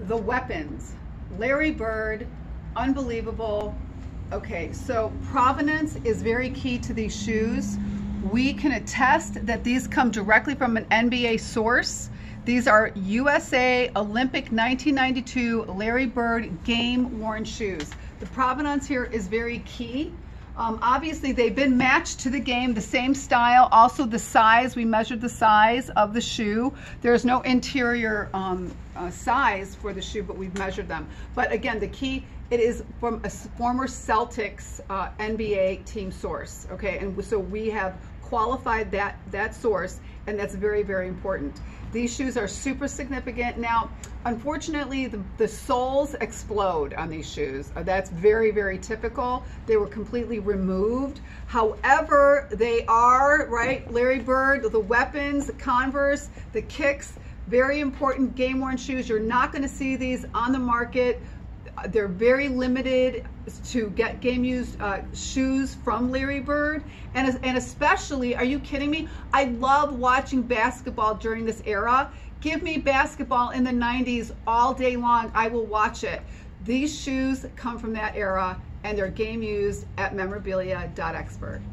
The weapons. Larry Bird, unbelievable. Okay, so provenance is very key to these shoes. We can attest that these come directly from an NBA source. These are USA Olympic 1992 Larry Bird game worn shoes. The provenance here is very key. Obviously they've been matched to the game, the same style, also the size. We measured the size of the shoe. There's no interior size for the shoe, but we've measured them. But again, the key, it is from a former Celtics NBA team source, okay? And so we have qualified that source, and that's very, very important. These shoes are super significant. Now, unfortunately, the soles explode on these shoes. That's very, very typical. They were completely removed. However, they are, right, Larry Bird, the weapons, the Converse, the kicks, very important game-worn shoes. You're not going to see these on the market. They're very limited to get game-used shoes from Larry Bird, and especially, are you kidding me? I love watching basketball during this era. Give me basketball in the 90s all day long. I will watch it. These shoes come from that era, and they're game-used at memorabilia.expert.